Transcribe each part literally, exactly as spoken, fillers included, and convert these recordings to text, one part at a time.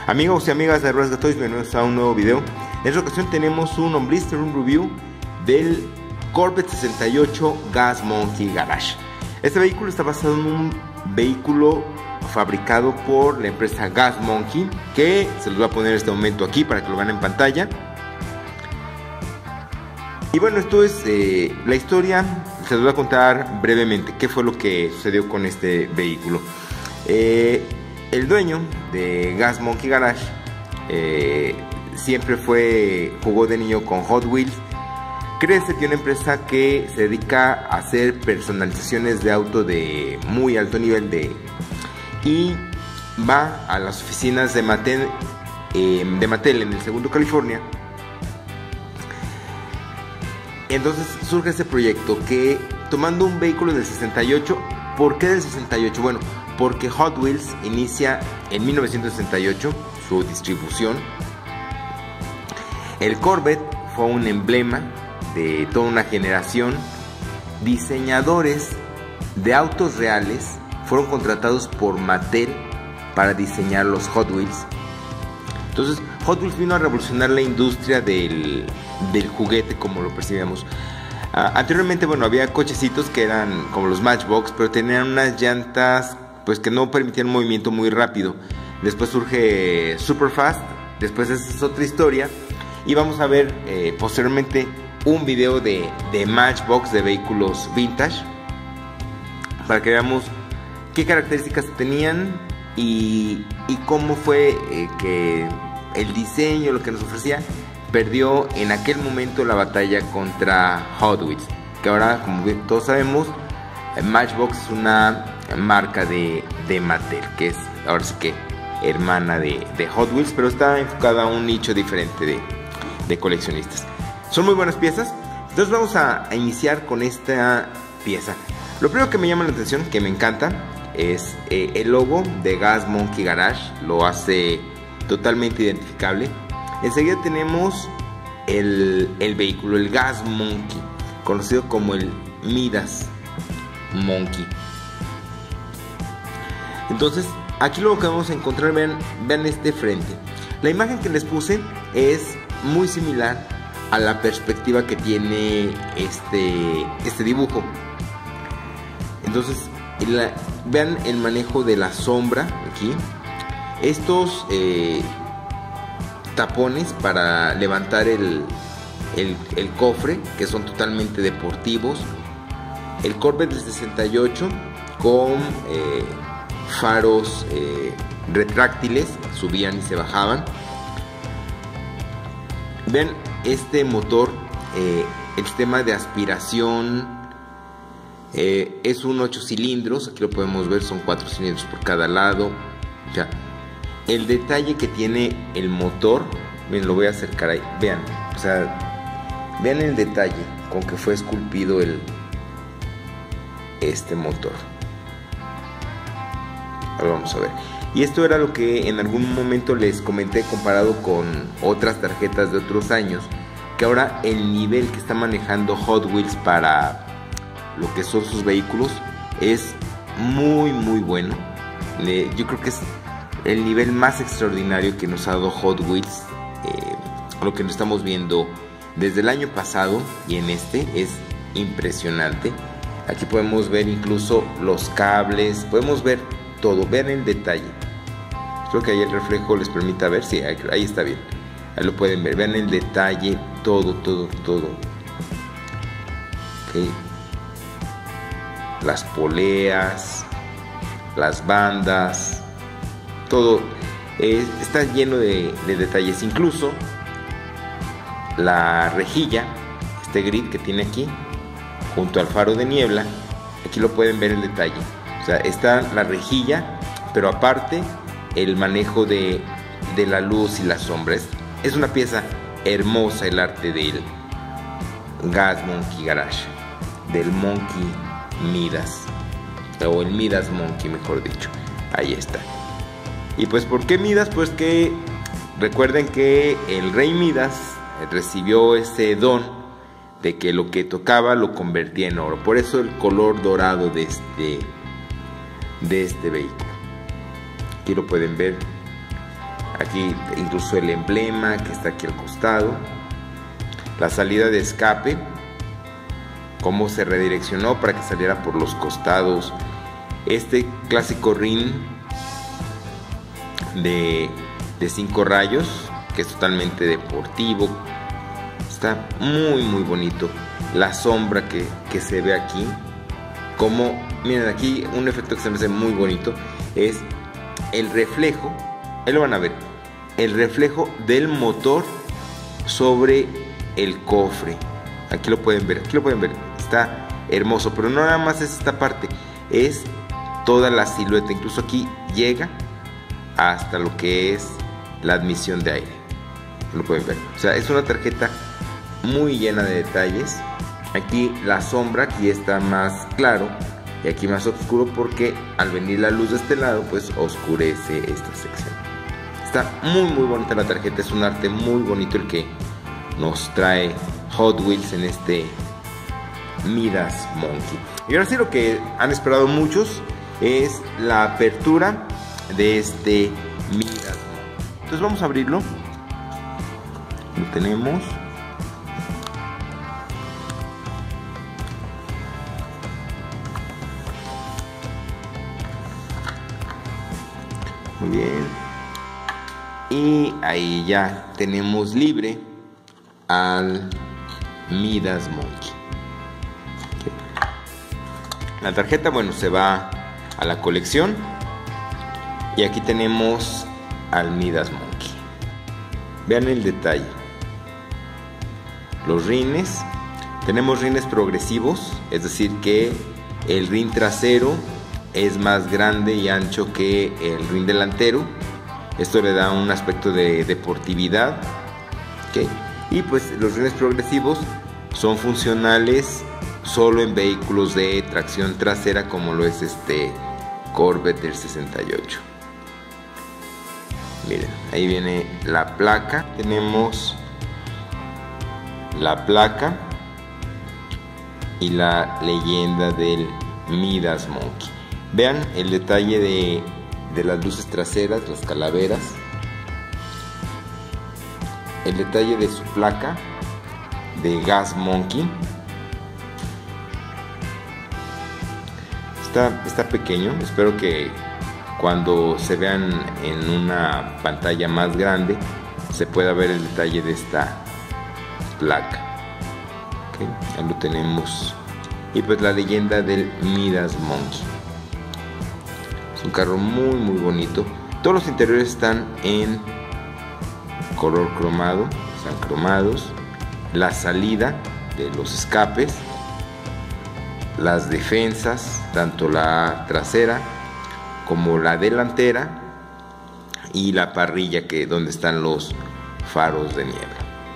Amigos y amigas de Rasga Toys, bienvenidos a un nuevo video. En esta ocasión tenemos un unblister, un review del Corvette sesenta y ocho Gas Monkey Garage. Este vehículo está basado en un vehículo fabricado por la empresa Gas Monkey, que se los voy a poner en este momento aquí para que lo vean en pantalla. Y bueno, esto es eh, la historia. Se los voy a contar brevemente qué fue lo que sucedió con este vehículo. Eh, el dueño de Gas Monkey Garage eh, siempre fue jugó de niño con Hot Wheels. Crece que una empresa que se dedica a hacer personalizaciones de auto de muy alto nivel de y va a las oficinas de Mattel, eh, de Mattel en el segundo California. Entonces surge este proyecto que, tomando un vehículo del sesenta y ocho, ¿por qué del sesenta y ocho? Bueno, porque Hot Wheels inicia en mil novecientos sesenta y ocho su distribución. El Corvette fue un emblema de toda una generación. Diseñadores de autos reales fueron contratados por Mattel para diseñar los Hot Wheels. Entonces Hot Wheels vino a revolucionar la industria del, del juguete como lo percibíamos. Uh, anteriormente, bueno, había cochecitos que eran como los Matchbox, pero tenían unas llantas pues que no permitían un movimiento muy rápido. Después surge Superfast, después esa es otra historia. Y vamos a ver eh, posteriormente un video de, de Matchbox, de vehículos vintage, para que veamos qué características tenían y, y cómo fue eh, que el diseño, lo que nos ofrecía, perdió en aquel momento la batalla contra Hot Wheels, que ahora, como todos sabemos, Matchbox es una marca de, de Mattel, que es ahora sí que hermana de, de Hot Wheels, pero está enfocada a un nicho diferente de, de coleccionistas. Son muy buenas piezas. Entonces vamos a, a iniciar con esta pieza. Lo primero que me llama la atención, que me encanta, es eh, el logo de Gas Monkey Garage. Lo hace totalmente identificable. Enseguida tenemos el, el vehículo, el Gas Monkey, conocido como el Midas Monkey. Entonces aquí lo que vamos a encontrar, vean, vean este frente. La imagen que les puse es muy similar a la perspectiva que tiene este, este dibujo. Entonces la, vean el manejo de la sombra aquí. Estos eh, tapones para levantar el, el, el cofre, que son totalmente deportivos. El Corvette del sesenta y ocho con eh, faros eh, retráctiles, subían y se bajaban. Vean este motor, eh, el sistema de aspiración eh, es un ocho cilindros. Aquí lo podemos ver, son cuatro cilindros por cada lado. O sea, el detalle que tiene el motor, bien, lo voy a acercar ahí, vean, o sea, vean el detalle con que fue esculpido el este motor. Ahora vamos a ver. Y esto era lo que en algún momento les comenté comparado con otras tarjetas de otros años, que ahora el nivel que está manejando Hot Wheels para lo que son sus vehículos es muy muy bueno. Eh, yo creo que es el nivel más extraordinario que nos ha dado Hot Wheels. Eh, lo que nos estamos viendo desde el año pasado y en este es impresionante. Aquí podemos ver incluso los cables, podemos ver todo, vean el detalle. Creo que ahí el reflejo les permita ver, sí, ahí, ahí está bien. Ahí lo pueden ver, vean el detalle, todo, todo, todo. Okay. Las poleas, las bandas, todo eh, está lleno de, de detalles. Incluso la rejilla, este grid que tiene aquí, junto al faro de niebla, aquí lo pueden ver el detalle. O sea, está la rejilla, pero aparte el manejo de, de la luz y las sombras. Es una pieza hermosa el arte del Gas Monkey Garage, del Monkey Midas, o el Midas Monkey mejor dicho. Ahí está. Y pues ¿por qué Midas? Pues que recuerden que el rey Midas recibió ese don de que lo que tocaba lo convertía en oro. Por eso el color dorado de este, de este vehículo. Aquí lo pueden ver Aquí incluso el emblema que está aquí al costado, la salida de escape, cómo se redireccionó para que saliera por los costados. Este clásico rin de, de cinco rayos, que es totalmente deportivo, está muy muy bonito. La sombra que, que se ve aquí, como, miren aquí un efecto que se me hace muy bonito, es el reflejo, ahí lo van a ver, el reflejo del motor sobre el cofre. Aquí lo pueden ver, aquí lo pueden ver, está hermoso, pero no nada más es esta parte, es toda la silueta, incluso aquí llega hasta lo que es la admisión de aire, lo pueden ver, o sea, es una tarjeta muy llena de detalles. Aquí la sombra, aquí está más claro y aquí más oscuro, porque al venir la luz de este lado pues oscurece esta sección. Está muy muy bonita la tarjeta, es un arte muy bonito el que nos trae Hot Wheels en este Midas Monkey. Y ahora sí, lo que han esperado muchos es la apertura de este Midas Monkey. Entonces vamos a abrirlo. Lo tenemos. Muy bien. Y ahí ya tenemos libre al Midas Monkey. La tarjeta, bueno, se va a la colección. Y aquí tenemos al Midas Monkey. Vean el detalle. Los rines. Tenemos rines progresivos, es decir que el rin trasero es más grande y ancho que el rin delantero. Esto le da un aspecto de deportividad. ¿Okay? Y pues los rines progresivos son funcionales solo en vehículos de tracción trasera, como lo es este Corvette del sesenta y ocho. Miren, ahí viene la placa. Tenemos la placa y la leyenda del Midas Monkey. Vean el detalle de, de las luces traseras, las calaveras. El detalle de su placa de Gas Monkey. Está, está pequeño, espero que cuando se vean en una pantalla más grande se pueda ver el detalle de esta placa. Okay, ya lo tenemos. Y pues la leyenda del Midas Monkey. Es un carro muy muy bonito. Todos los interiores están en color cromado, están cromados. La salida de los escapes, las defensas, tanto la trasera como la delantera, y la parrilla, que donde están los faros de niebla.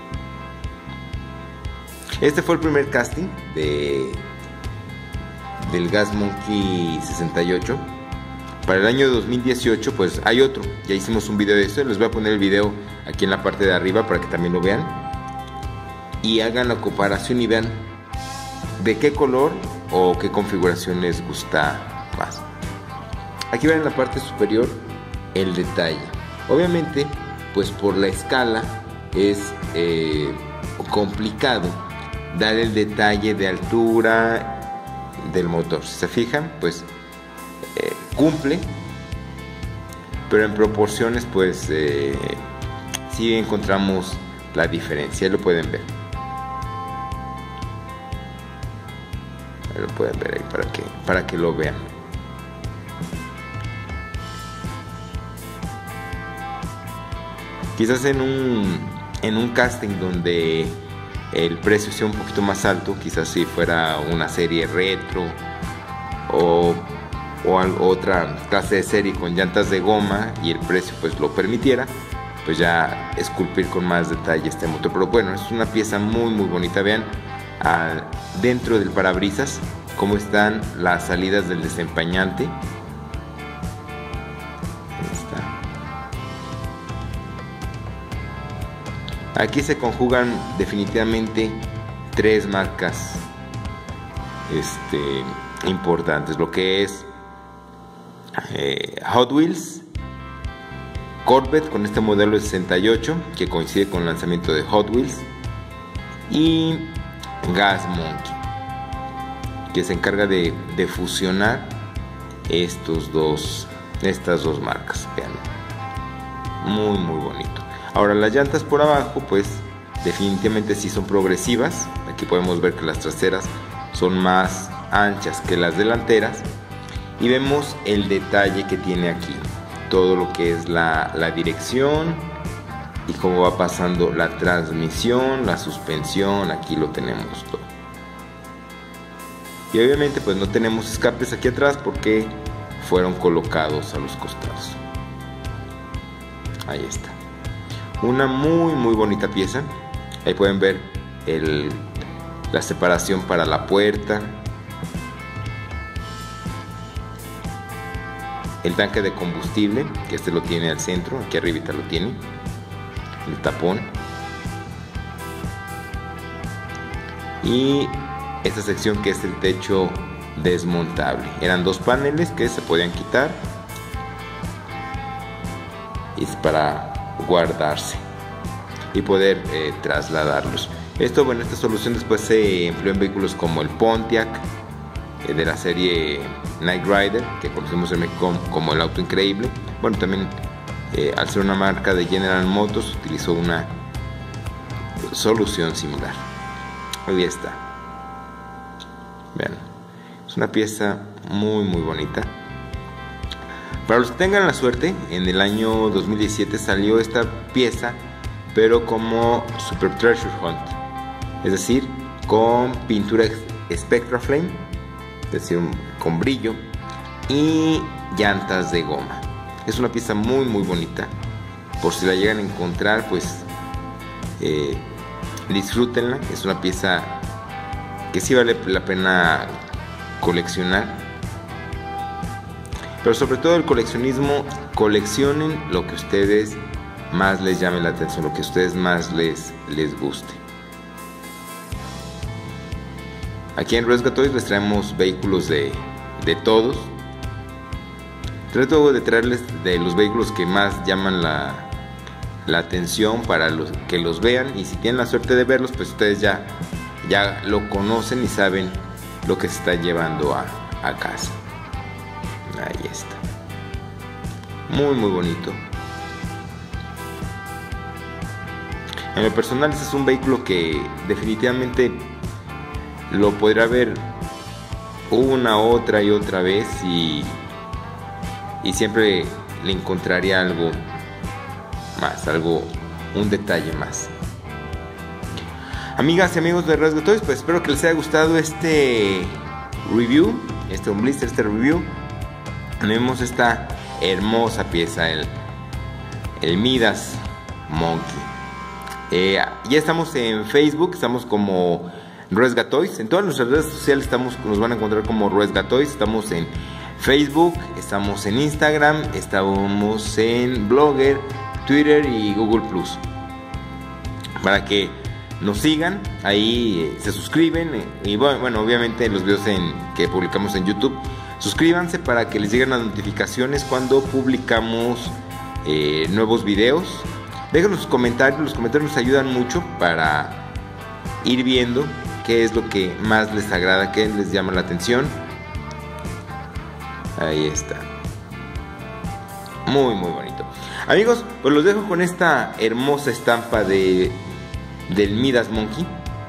Este fue el primer casting de del Gas Monkey sesenta y ocho. Para el año dos mil dieciocho pues hay otro, ya hicimos un video de esto. Les voy a poner el video aquí en la parte de arriba para que también lo vean y hagan la comparación y vean de qué color o qué configuración les gusta más. Aquí ven en la parte superior el detalle. Obviamente pues por la escala es eh, complicado dar el detalle de altura del motor. Si se fijan pues eh, cumple, pero en proporciones pues eh, sí encontramos la diferencia. Ahí lo pueden ver. Ahí lo pueden ver ahí para que, para que lo vean. Quizás en un, en un casting donde el precio sea un poquito más alto, quizás si fuera una serie retro o, o otra clase de serie con llantas de goma y el precio pues lo permitiera, pues ya esculpir con más detalle este motor. Pero bueno, es una pieza muy muy bonita. Vean al, dentro del parabrisas cómo están las salidas del desempañante. Aquí se conjugan definitivamente tres marcas este, importantes, lo que es eh, Hot Wheels, Corvette con este modelo de sesenta y ocho que coincide con el lanzamiento de Hot Wheels, y Gas Monkey, que se encarga de, de fusionar estos dos, estas dos marcas. Vean, muy muy bonito. Ahora las llantas por abajo pues definitivamente sí son progresivas. Aquí podemos ver que las traseras son más anchas que las delanteras, y vemos el detalle que tiene aquí, todo lo que es la, la dirección y cómo va pasando la transmisión, la suspensión. Aquí lo tenemos todo. Y obviamente pues no tenemos escapes aquí atrás porque fueron colocados a los costados. Ahí está, una muy muy bonita pieza. Ahí pueden ver el, la separación para la puerta, el tanque de combustible, que este lo tiene al centro, aquí arribita lo tiene, el tapón, y esta sección que es el techo desmontable. Eran dos paneles que se podían quitar y es para guardarse y poder eh, trasladarlos. Esto, bueno, esta solución después se empleó en vehículos como el Pontiac eh, de la serie Knight Rider, que conocemos en México como el auto increíble. Bueno, también eh, al ser una marca de General Motors utilizó una solución similar. Ahí está. Vean, es una pieza muy muy bonita. Para los que tengan la suerte, en el año dos mil diecisiete salió esta pieza, pero como Super Treasure Hunt, es decir, con pintura Spectra Flame, es decir, con brillo, y llantas de goma. Es una pieza muy muy bonita. Por si la llegan a encontrar, pues eh, disfrútenla. Es una pieza que sí vale la pena coleccionar, pero sobre todo el coleccionismo, coleccionen lo que ustedes más les llame la atención, lo que a ustedes más les, les guste. Aquí en Resga Toys les traemos vehículos de, de todos. Trato de traerles de los vehículos que más llaman la, la atención para los que los vean, y si tienen la suerte de verlos, pues ustedes ya, ya lo conocen y saben lo que se está llevando a, a casa. Ahí está, muy muy bonito. En lo personal, este es un vehículo que definitivamente lo podrá ver una, otra y otra vez, y, y siempre le encontraría algo más, algo, un detalle más. Amigas y amigos de Resga Toys, pues espero que les haya gustado este review, este un blister, este review. Tenemos esta hermosa pieza, el, el Midas Monkey. Eh, ya estamos en Facebook, estamos como Resga Toys. En todas nuestras redes sociales estamos, nos van a encontrar como Resga Toys. Estamos en Facebook, estamos en Instagram, estamos en Blogger, Twitter y Google Plus. Para que nos sigan, ahí eh, se suscriben, eh, y bueno, bueno, obviamente los videos en, que publicamos en YouTube, suscríbanse para que les lleguen las notificaciones cuando publicamos eh, nuevos videos. Déjenos sus comentarios, los comentarios nos ayudan mucho para ir viendo qué es lo que más les agrada, qué les llama la atención. Ahí está, muy muy bonito. Amigos, pues los dejo con esta hermosa estampa de del Midas Monkey.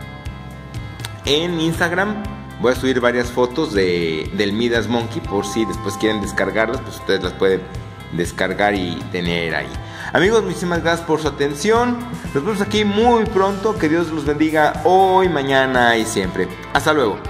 En Instagram voy a subir varias fotos de, del Midas Monkey, por si después quieren descargarlas, pues ustedes las pueden descargar y tener ahí. Amigos, muchísimas gracias por su atención. Nos vemos aquí muy pronto. Que Dios los bendiga hoy, mañana y siempre. Hasta luego.